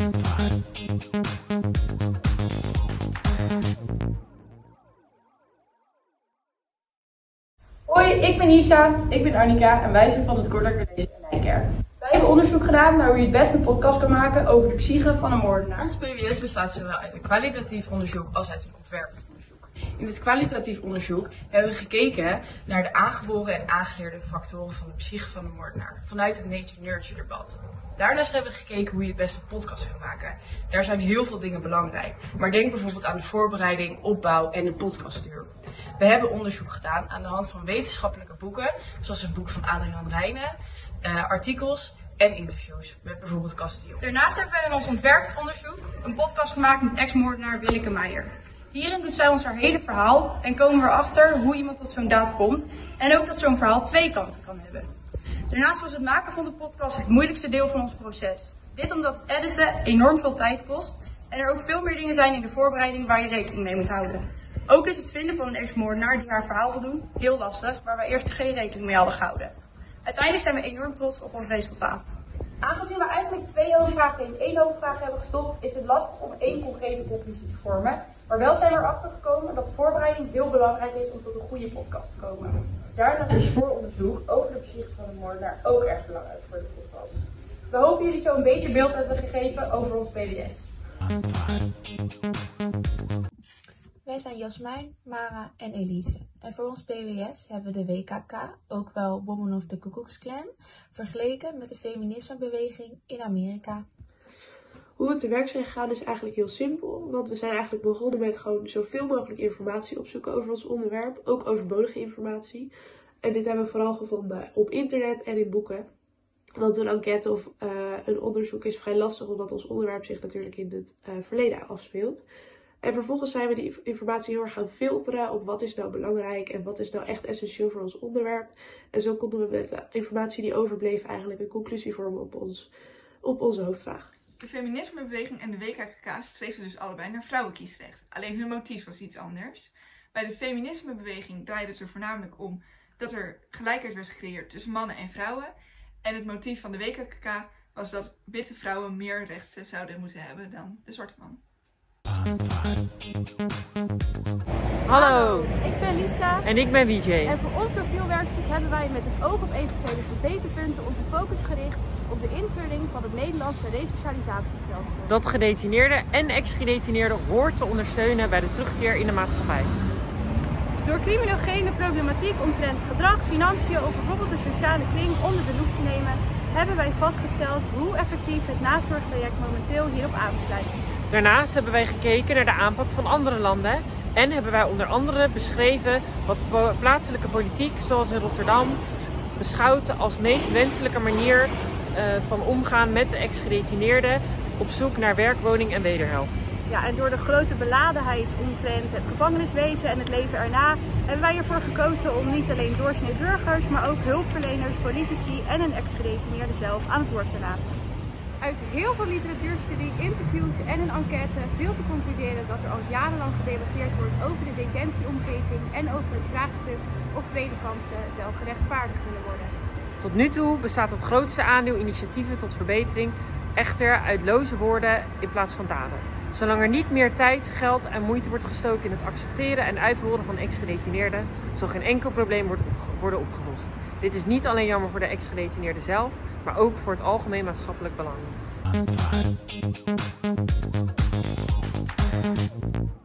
Hoi, ik ben Isha, ik ben Annika en wij zijn van het Corda College in Nijkerk. Wij hebben onderzoek gedaan naar hoe je het beste een podcast kan maken over de psyche van een moordenaar. Ons PWS bestaat zowel uit een kwalitatief onderzoek als uit een ontwerpend onderzoek. In het kwalitatief onderzoek hebben we gekeken naar de aangeboren en aangeleerde factoren van de psyche van een moordenaar vanuit het nature-nurture debat. Daarnaast hebben we gekeken hoe je het beste een podcast kan maken. Daar zijn heel veel dingen belangrijk, maar denk bijvoorbeeld aan de voorbereiding, opbouw en de podcaststuur. We hebben onderzoek gedaan aan de hand van wetenschappelijke boeken, zoals het boek van Adriaan Rijnen, artikels en interviews met bijvoorbeeld Castile. Daarnaast hebben we in ons ontwerpend onderzoek een podcast gemaakt met ex-moordenaar Willeke Meijer. Hierin doet zij ons haar hele verhaal en komen we erachter hoe iemand tot zo'n daad komt en ook dat zo'n verhaal twee kanten kan hebben. Daarnaast was het maken van de podcast het moeilijkste deel van ons proces. Dit omdat het editen enorm veel tijd kost en er ook veel meer dingen zijn in de voorbereiding waar je rekening mee moet houden. Ook is het vinden van een ex-moordenaar die haar verhaal wil doen heel lastig, waar wij eerst geen rekening mee hadden gehouden. Uiteindelijk zijn we enorm trots op ons resultaat. Aangezien we eigenlijk 2 hoofdvragen in 1 hoofdvraag hebben gestopt, is het lastig om 1 concrete conclusie te vormen. Maar wel zijn we erachter gekomen dat voorbereiding heel belangrijk is om tot een goede podcast te komen. Daarnaast is vooronderzoek over de psyche van een moordenaar ook erg belangrijk voor de podcast. We hopen jullie zo een beetje beeld hebben gegeven over ons PWS. Wij zijn Jasmijn, Mara en Elise. En voor ons PWS hebben we de WKK, ook wel Women of the Ku Klux Klan, vergeleken met de feminismebeweging in Amerika. Hoe we te werk zijn gegaan is eigenlijk heel simpel, want we zijn eigenlijk begonnen met gewoon zoveel mogelijk informatie opzoeken over ons onderwerp, ook overbodige informatie. En dit hebben we vooral gevonden op internet en in boeken. Want een enquête of een onderzoek is vrij lastig, omdat ons onderwerp zich natuurlijk in het verleden afspeelt. En vervolgens zijn we die informatie heel erg gaan filteren op wat is nou belangrijk en wat is nou echt essentieel voor ons onderwerp. En zo konden we met de informatie die overbleef eigenlijk een conclusie vormen op onze hoofdvraag. De feminismebeweging en de WKK streefden dus allebei naar vrouwenkiesrecht. Alleen hun motief was iets anders. Bij de feminismebeweging draaide het er voornamelijk om dat er gelijkheid werd gecreëerd tussen mannen en vrouwen. En het motief van de WKK was dat witte vrouwen meer rechten zouden moeten hebben dan de zwarte man. Hallo, ik ben Lisa en ik ben WJ. En voor ons profielwerkstuk hebben wij met het oog op eventuele verbeterpunten onze focus gericht op de invulling van het Nederlandse resocialisatiestelsel. Dat gedetineerden en ex-gedetineerden hoort te ondersteunen bij de terugkeer in de maatschappij. Door criminogene problematiek omtrent gedrag, financiën of bijvoorbeeld de sociale kring onder de loep te nemen, hebben wij vastgesteld hoe effectief het nazorgtraject momenteel hierop aansluit. Daarnaast hebben wij gekeken naar de aanpak van andere landen en hebben wij onder andere beschreven wat plaatselijke politiek, zoals in Rotterdam, beschouwt als meest wenselijke manier van omgaan met de ex-gedetineerden op zoek naar werk, woning en wederhelft. Ja, en door de grote beladenheid omtrent het gevangeniswezen en het leven erna hebben wij ervoor gekozen om niet alleen doorsnee burgers, maar ook hulpverleners, politici en een ex-gedetineerde zelf aan het woord te laten. Uit heel veel literatuurstudie, interviews en een enquête viel te concluderen dat er al jarenlang gedebatteerd wordt over de detentieomgeving en over het vraagstuk of tweede kansen wel gerechtvaardigd kunnen worden. Tot nu toe bestaat het grootste aandeel initiatieven tot verbetering echter uit loze woorden in plaats van daden. Zolang er niet meer tijd, geld en moeite wordt gestoken in het accepteren en uithoren van ex-gedetineerden, zal geen enkel probleem worden opgelost. Dit is niet alleen jammer voor de ex-gedetineerden zelf, maar ook voor het algemeen maatschappelijk belang.